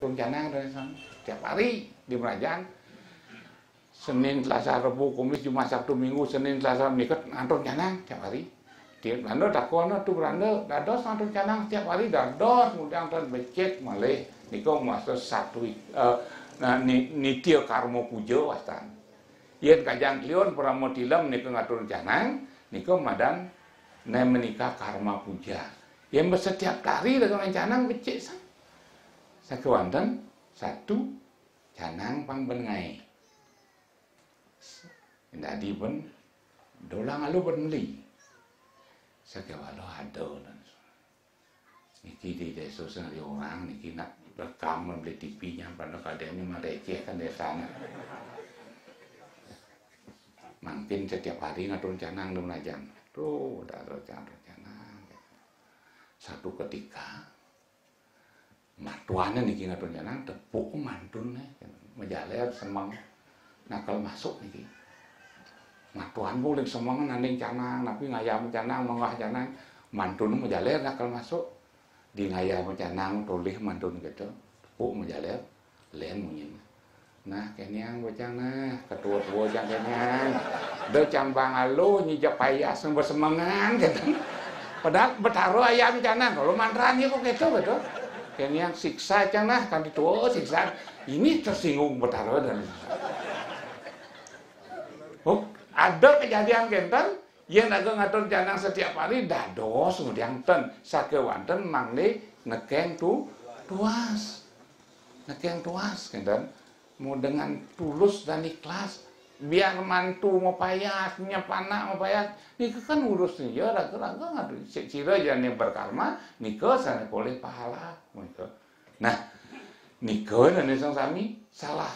Canang dari sana. Tiap hari di Merajaan. Senin, Selasa, Rabu, Kamis, Jumat, Sabtu, Minggu, Senin, Selasa, Minggu, ngantor Canang tiap hari. Di Belanda dakono tuh Belanda dados ngantor Canang tiap hari dados kemudian tuan becek malih niko masa satu nitia karma puja wastan. Yen kajang klion pramo tilem niko ngatur Canang niko madan ne menikah karma puja. Yen setiap hari dengan Canang becek sang. Sakewanten satu Canang pang bengai. Ndadi pun dolang alu pun beli. Sakewalo ada dan niki di desa sendiri orang niki nak rekam membeli TV-nya pada keadaannya mereceh kan desanya. Mampin setiap hari ngatur Canang di Menajang. Tuh udah ngatur Canang. Satu ketika matuannya niki ngatur Canang tepuk mantun menjaler semang nakal masuk niki. Matuan boleh semang nanding Canang, tapi ngayam Canang, mengah Canang, mantun menjaler nakal masuk di ngayam Canang, toleh mantun gitu, tepuk menjaler, len munyin. Nah, kenyang bocang nah, ketua-tua bocang kenyang, de cambang alu nyijak payas bersemangan gitu. Padahal bertaruh ayam Canang, kalau mantranya kok gitu betul. Kenyang siksa Canang, kan ditua siksa, ini tersinggung bertaruh dan ada kejadian kenten yang agak ngatur Canang setiap hari dados kemudian ten sakewanten mangle nekeng tu tuas nekeng tuas kenten mau dengan tulus dan ikhlas biar mantu mau payah nyepana mau payah niku kan urusnya ya raga-raga ngatur cira yang berkarma niku sana boleh pahala niku. Nah niku dan sami salah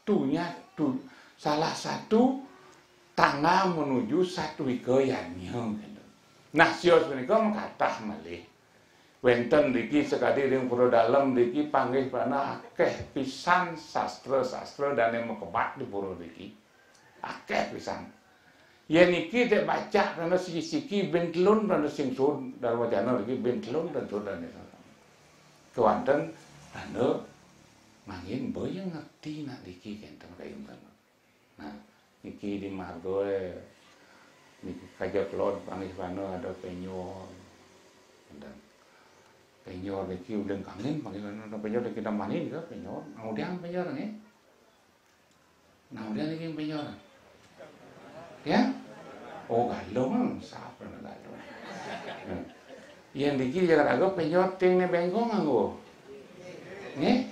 satu tangga menuju satu ikeyannya. Nah, sios menika mengkathah malih. Wenten niki sekadi ring pura dalem niki panggih prana akeh pisan sastra-sastra dane mekebat di pura niki. Akeh pisan. Yen niki dek baca prana siki-siki bentlun prana sing sun Dharma Jana niki bentlun dan sodane. Kewanten prana mangin boyo ngerti nak niki kenten kayunten. Nah, niki di margoe niki kajak lon panggih pano ada penyor dan penyor niki udah kangen panggih pano penyor kita manin ke penyor kemudian penyor nih nah udah niki penyor ya oh galong siapa na galong yang niki jangan agak penyor ting ne bengkong anggo nih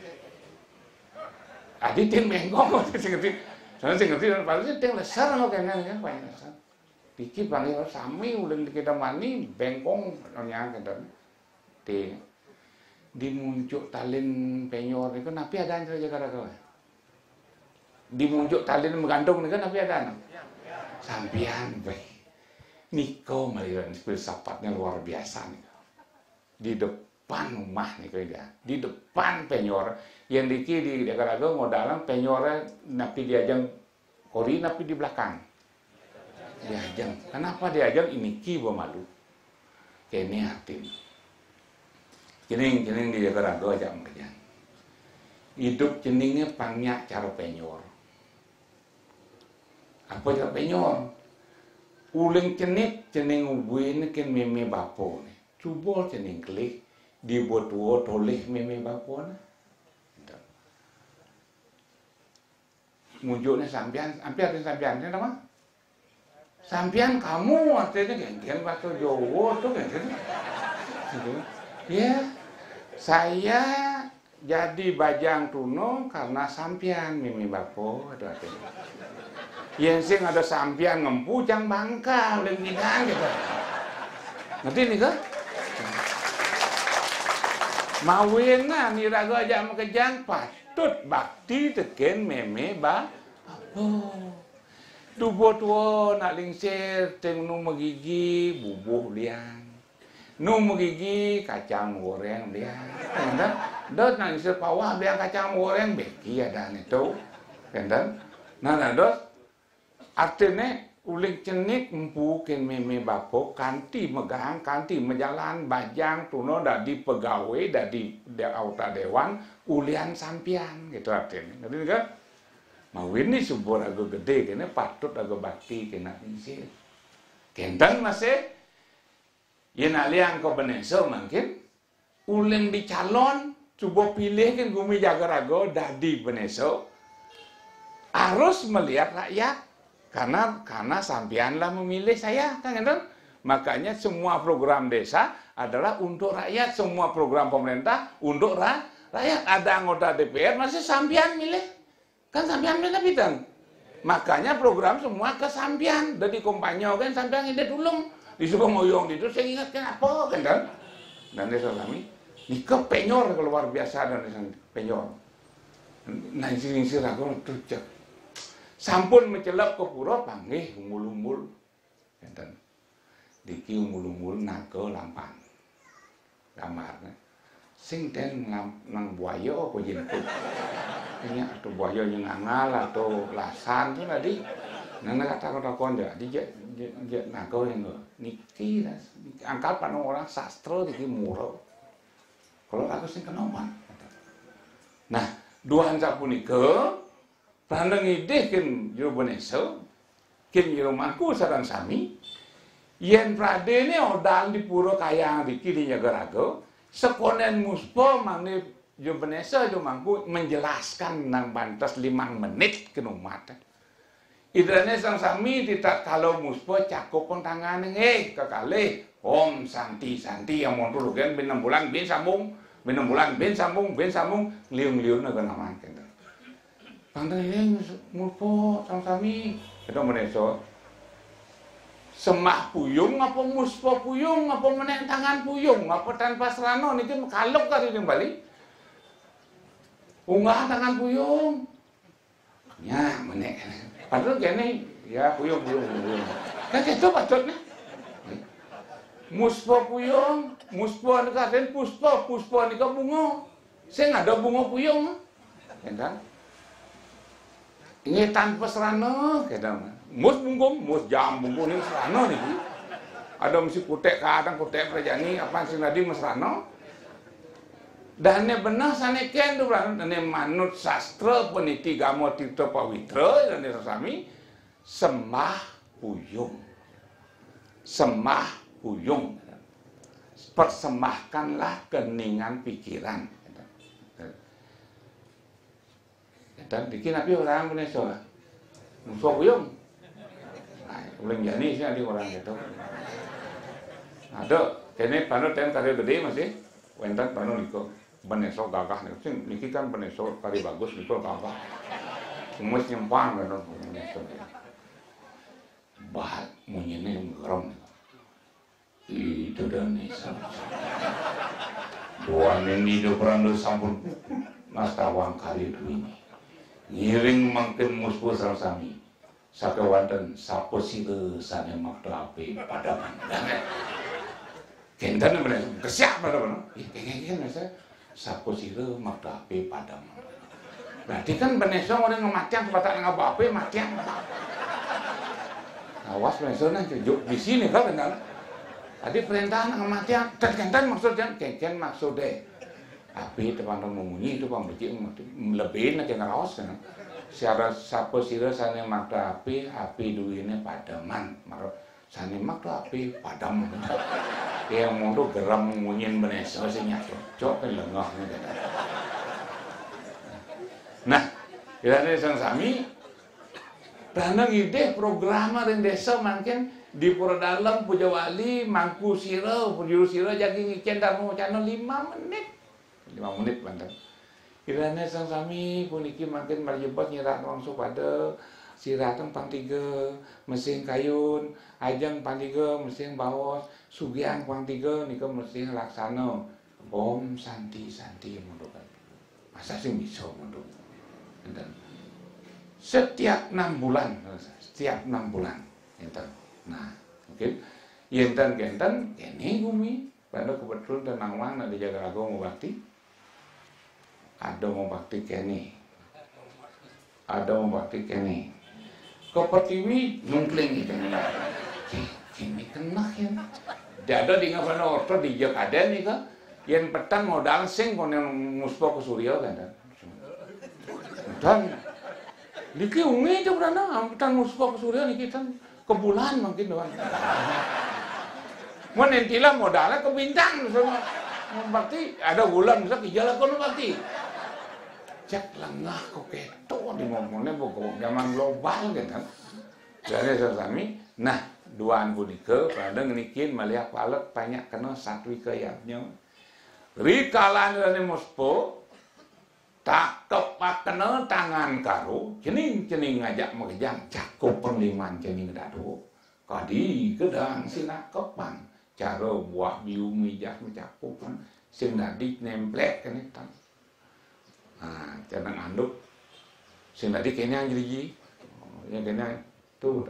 adi ting bengkong sing saya ngerti dan paling ting lesar no kayaknya kan banyak lesar. Diki panggil sami udah kita mani bengkong nya kan di muncul talin penyor itu napi ada aja jaga kau. Di muncul talin menggantung kan napi ada. Sampian baik. Niko melihat filsafatnya luar biasa nih. Di depan rumah nih dia. Di depan penyor yang diki di Jakarta modalan penyornya napi diajang kori napi di belakang diajang. Kenapa diajang ini ki malu kene hati cening di Jakarta aja kerja hidup ceningnya pangnya cara penyor apa cara penyor uling cening ubuin ken meme bapo nih cubol cening klik dibuat toleh meme bapo nih munculnya sampian nama? Sampian kamu artinya genggen bahasa Jawa tuh genggen. Gitu. Ya, saya jadi bajang tuno karena sampian mimi bapo itu artinya. Yang sing ada sampian ngempu jang bangka lenginan gitu. Ngerti nih kan? Mawina nirago aja makejang patut bakti teken meme ba tubo nak lingsir teng nu megigi bubuh liang nu megigi kacang goreng liang enten dot nak lingsir pawah liang kacang goreng beki ada itu enten nah dot artinya ulik cenik empukin meme bapo kanti megang kanti menjalan bajang tuno dah di pegawai dah di auta dewan ulian sampian gitu artinya. Jadi kan mau ini subur agak gede kene patut agak bakti kena isi. Kenten masih yen aliang ko beneso mungkin uleng di calon coba pilih kan gumi jaga rago dadi beneso harus melihat rakyat karena sampianlah memilih saya kan enten. Makanya semua program desa adalah untuk rakyat, semua program pemerintah untuk rakyat. Ada anggota DPR masih sampian milih. Kan sampian milih bidang. Makanya program semua ke sampian. Dari kompanyo kan sampian ide dulung. Disuruh ngoyong itu saya ingatkan apa kan dan. Dan desa kami nikah penyor luar biasa dan desa penyor. Nah sing-sing aku tuh sampun mencelap ke pura panggih umbul-umbul. Kan diki umbul-umbul naga lampang. Gambarnya sing ten nang buaya apa jemput ini atau buaya yang angal atau lasan itu tadi nana kata kon dia naga yang niki angkat panong orang sastra diki murau kalau aku sing kenoman nah dua hansa punika pandang ide kin jero beneso kin jero mangku sareng sami yen pradene odal di pura kayang diki di Nyagaraga sekonen muspo mangni jo benesa jo mangku menjelaskan nang bantas 5 menit ke umat. Idane sang sami ditat kalau muspo cakup tangan kekalih om santi yang montul gen ben 6 bulan ben sambung liung-liung na ganaman kenta. Pandai muspo sang sami itu benesa semah puyung apa muspo puyung apa menek tangan puyung apa tanpa serano niki kalok tadi yang Bali unggah tangan puyung ya menek padahal kene ya puyung kan itu patutnya muspo puyung muspo nika den puspo nika bunga sing ada bunga puyung kan ini tanpa serano kadang mus bungkum, mus jam bungkum ini serano nih. Ada mesti kutek kadang kutek kerjani apa sih tadi mesrano. Dan ne benar sane ken tu benar ne manut sastra peniti gamo tirta pawitra dan sami semah puyung. Persembahkanlah keningan pikiran. Dan bikin apa orang punya soal. Musuh puyung. Ulang jani sih ada orang gitu. Ada, kene panu ten kari gede masih, wentan panu niko, beneso gagah nih. Sing niki kan beneso kari bagus niko gagah. Semua nyempang kan beneso. Bah, munyene ngerom. Itu dan nisa. Buan ini do perando sampun nastawang kali ini. Ngiring mangkin muspo sami. Sakawanten sapo sile sane makta ape padaman. Kenten bener kesiap bener. Kengeng saya sapo sile makta ape padaman. Berarti kan beneso orang ngematian kebatak ngapape matian. Awas beneso nang juk di sini kan benar. Tadi perintah ngematian kenten maksudnya kengken maksudnya. Api teman memunyi itu bang becik lebih nak yang raos kan. Siara sapo sira sane makta api duwine padaman. Maro sane makta api padam. Yang mondo geram munyin beneso sing cocok lengah. Nah, kirane sang sami dandang ide program ring desa mangken di Pura Dalam Puja Wali mangku sira juru sira jagi ngicen darmo channel 5 menit. 5 menit banten. Kirane sang sami puniki makin marjebat nyirat langsung pada sirateng pang 3 mesin kayun ajeng pang 3 mesin bawos sugiang pang 3 nika mesin laksana om santi mundur kan masa sing bisa mundur enten setiap 6 bulan enten nah mungkin enten kene bumi pada kebetulan tenang mana di Jaga mau bakti ada mau bakti kene kau pertiwi nungkling gitu ini kena ya ada di ngapana orto di Jakaden nih kan yen petang modal sing kono muspo ke Surya kan. Dan niki ungi itu berana petang muspo ke Surya niki tan ke bulan mungkin doang. Mun entila modalnya ke bintang semua. Berarti ada bulan bisa jalan kono berarti. Cek lengah kok keto di ngomongnya pokok zaman global kan. Jadi sami. Nah, duaan punika pada ngenikin melihat palek banyak kena satu ikayatnya. Rikalan dari muspo tak kepakena tangan karo cening ngajak mengejang cakup pengliman cening dadu. Kadi kedang sinak kepang cara buah biu mijak mencakupan sing dadi nemplek kan itu. Nah, jangan anduk sing dadi kene yang jadi ya kene tuh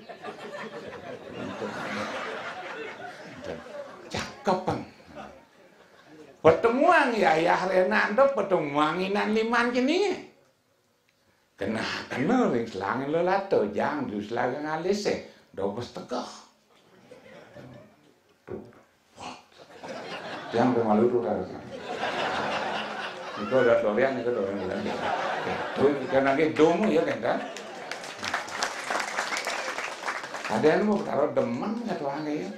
cakepan pertemuan ya Renando pertemuan inan liman kini kena ring selangin lelato jang di selangin alise dobes tegah tuh yang pemalu tuh rasa itu ada dorian itu tuh karena dia domo ya kan ada yang mau taruh demen satu angin ya.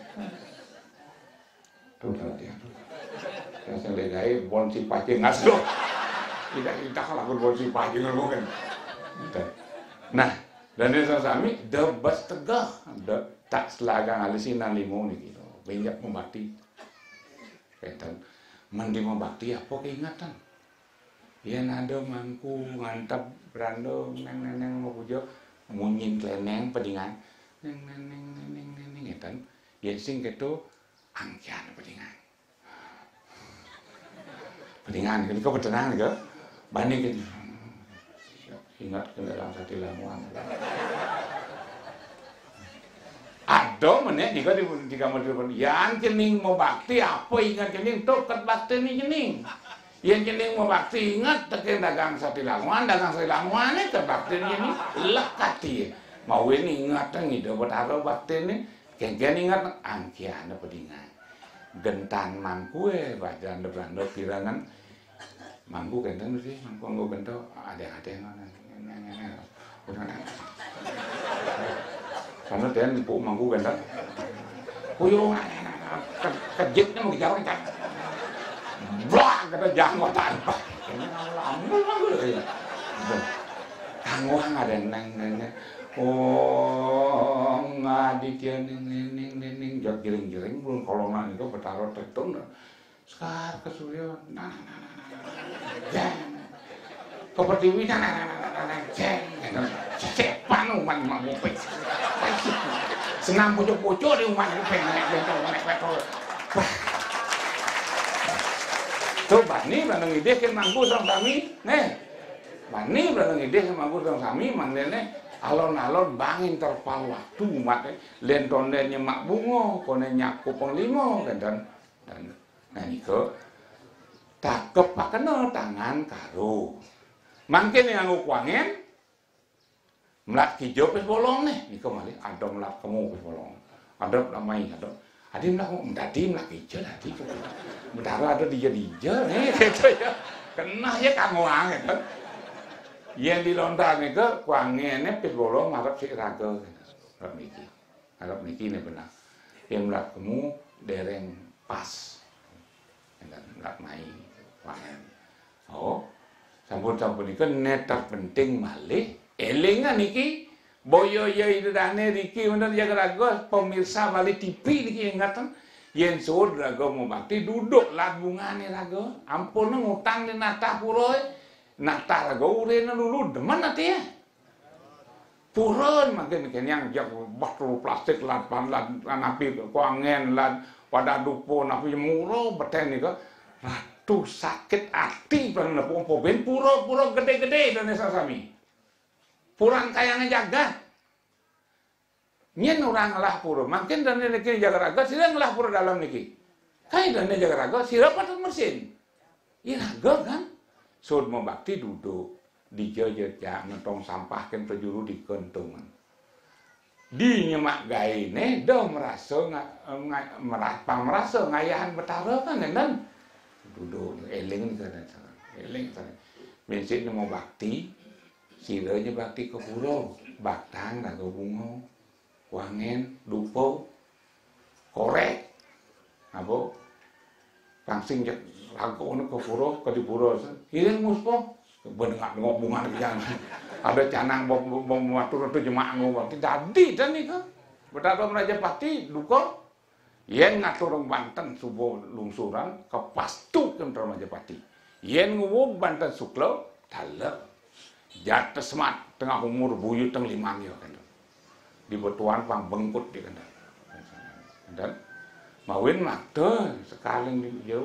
Tuh dia. Saya lihat bon si pacing ngasdo. Tidak kalau bon si pacing ngomongin. Nah, dan itu sami debas tegah, tak selagang alisinan limo nih gitu. Banyak membakti. Kaitan mandi membakti apa keingatan. Yen ada mangku ngantap berando neng mau pujo munyin kleneng pedingan. Neng ngetan yen sing keto angkian pedingan kan kok petenang ke banding gitu ingat ke dalam sati lamuan ada meneh jika di kamar yang cening mau bakti apa ingat cening tuh ket bakti ni cening yang cening mau bakti ingat teken dagang sati lamuan itu bakti ni lekati mau ini ingat ngido betaro bakti ni kengken ingat angkian pedingan gentan mangku badan berando pirangan mangku gentan sih mangku bento ada karena dia nipu mangku gentan puyung kejitnya mau dijawab kan blak kata janggut tanpa tangguang ada neng oh ngaditya ning jog giring belum kolongan itu bertaruh tertung sekar ke Surya jeng ke Pertiwi jeng cepan umat nguping senam pucuk-pucuk di umat nguping nek betul tuh bani berang ide ke mangku sang sami bani berang ide ke mangku sang sami manglene alon-alon bangin terpal waktu umat lentonnya nyemak bungo kone nyaku penglimo dan niko tak kepakena tangan karo mungkin yang ngukwangen melat hijau pes bolong niko malih ada melat kamu pes bolong ada namai ada melak mendadi melak hijau tadi mentara ada dija gitu ya kena ya kamu angin kan yang dilontar ni ke kuangnya pis bolong harap si raga harap niki ni benar yang melak kamu dereng pas dan melak mai kuangnya oh sampun ni ke netar penting malih elingan niki boyo ya itu dane riki benar jaga raga pemirsa balik TV niki ingatan yen suud raga mau bakti duduk labungane raga ampun ngutang di natah puroi Natar gaurena dulu deman nanti ya. Purun makin yang batu plastik lan api kuangen lan pada dupo napi muro beten nika ratu sakit hati pernah pompo ben puro gede-gede Indonesia sami. Purang kayang jaga. Nyen orang lah puro, makin dan niki jaga raga sira ngelah puro dalam niki. Kai dan jaga raga sira patut mesin. Iya raga kan. Sud mau bakti duduk di jejet ya ngentong sampah kan terjuru di kentungan. Di nyemak gaine do merasa ngayahan betara kan dan duduk eling kan eling kan mesti mau bakti siranya bakti ke pura baktang dah ke bunga wangen dupo korek apa langsing jak lagu ke pura ke di pura iring muspo benengak ngobungan pian ada canang bom matur itu jemaah ngomong jadi dan nih kan betapa Majapahit duko yen ngatur Banten subuh lungsuran ke pastu kentor Majapahit yen nguwug Banten suklo dalem jatuh semat tengah umur buyut teng limang yo kan di betuan pang bengkut di kan dan mawin makte sekali jauh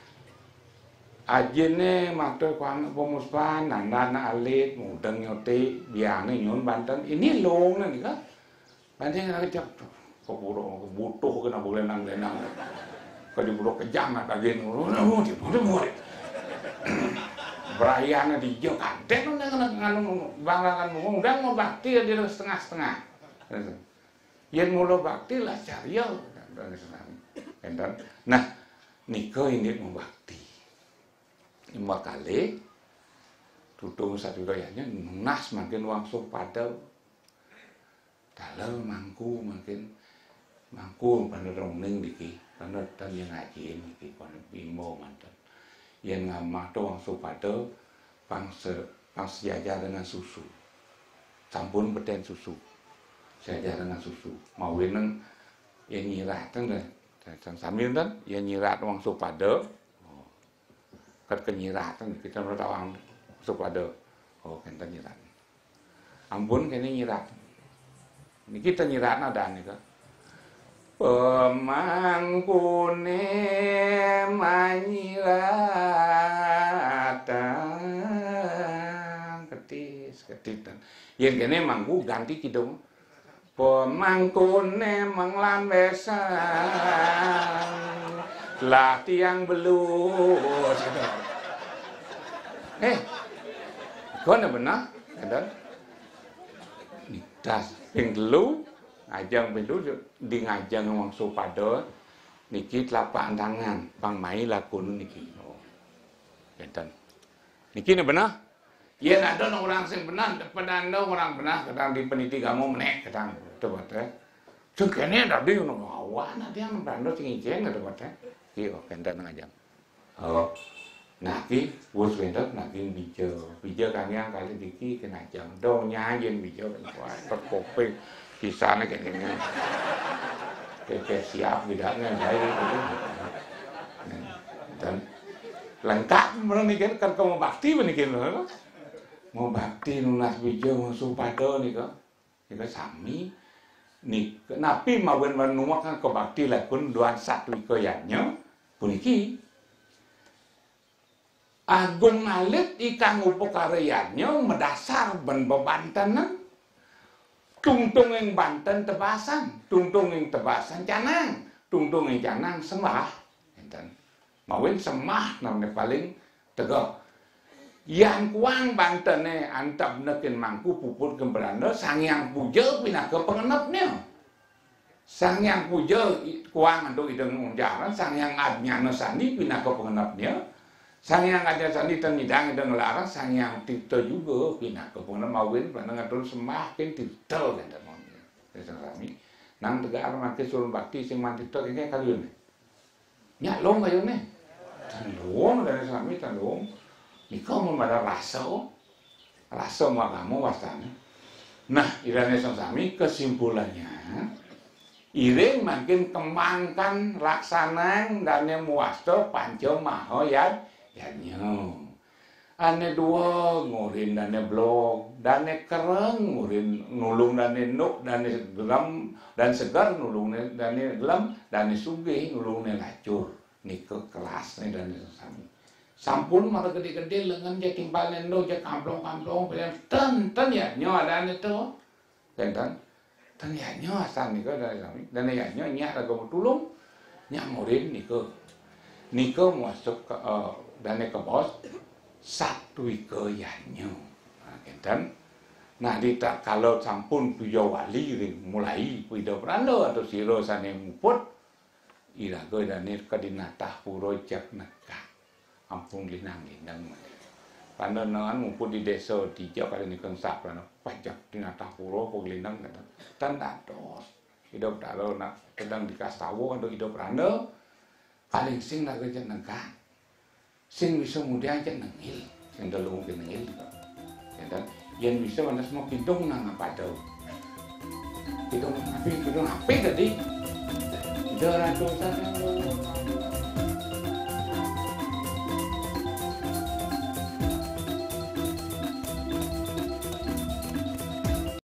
ajene makte kuang pemuspan nandana alit mudeng nyote biane nyon Banten ini long nih kan Banten lagi cak keburu butuh kena boleh nang lenang kalau diburu kejam ada gini berayana di jauh kadang nganu banglakan ngomong udah mau bakti dia setengah-setengah yen mulo bakti lah cariyo dan nah niko ini mau bakti lima kali tutung satu gayanya nas makin wangso padel dalam mangku makin mangku pada rongning diki pada dan yang ngaji diki pada bimo mantan yang ngamah tu wangso padel pang sejajar dengan susu campur beten susu sejajar dengan susu mau weneng yang nyirat kan dan sambil kan yang nyirat wangso padel kat kenyiratan kita bertawang supada oh kita nyirat ampun kene nyirat ini kita nyirat ada nih kan pemangkune manyiratan ketis ketitan yang kene mangku ganti kidung pemangkune manglambesan lah tiang belus kau nak benar kan das pinglu ngajang pinglu di ngajang wong supada niki telapak tangan pang mai lakun niki oh enten niki ni benar yen ada orang sing benar pada anda orang benar kadang di pendidik kamu menek kadang coba teh cengkene dah dia no awan dia nambah sing ijeng ada teh ki oh enten ngajang oh nah ki bos wendak nah ki bija kang yang kali diki kena jam dong nyanyiin bija wah terkopi kisahnya kayak gini kayak siap bidangnya dari dan lengkap menikah kan kamu bakti menikah mau bakti nunas bija mau supado nih kok kita sami nih napi mau menuak kan ke bakti lah pun duan satu ikoyannya puniki agung alit ikang upakaryanya mendasar ben bebantenan tungtung yang Banten tebasan tungtung yang tebasan canang tungtung yang canang sembah enten mawin sembah namanya paling tegak yang kuang Banten antap nekin mangku puput kemberanda sang yang puja pindah ke pengenapnya sang yang puja kuang untuk ideng jalan sang yang adnya sandi pindah ke pengenapnya sang yang aja sandi tenidang dan ngelarang sang yang tito juga pindah ke puna mawin pada ngatur semakin tito kan temannya kami nang tegar makin suruh bakti sing mantito kayak kalian nyak long kayu nih tandung dari kami tandung nikau mau ada rasa makamu wasana nah irane sami kesimpulannya iring makin kembangkan laksanang dan yang muasto panco maho yanyo ane dua ngurin dane blog dane kereng ngurin nulung dane nuk dane gelam dan segar nulung dane gelam dane sugih nulung dane lacur nike kelas nih dane sami sampun mara gede-gede lengan je timbalen do je kamplong-kamplong bilang ten yanyo adane to ten yanyo asan nike dane sami dane yanyo nyak lagu tulung nyak ngurin nike masuk ke dane ke bos satu ikoyannya nah dita kalau sampun puja wali mulai puja prando atau siro sane muput irago dane kadinatah puro jak nekak kampung linang-linang. Pandangan mumpun di desa tiga kali ni kengsak kan pajak di natapuro paglinang kata tanda dos hidup dalo nak sedang dikastawo atau hidup randa paling sing nak kerja nengka sing bisa mudah aja nengil sing dalu mungkin nengil dan yang bisa mana semua kidung nang apa tau kidung api tadi kita ratu sana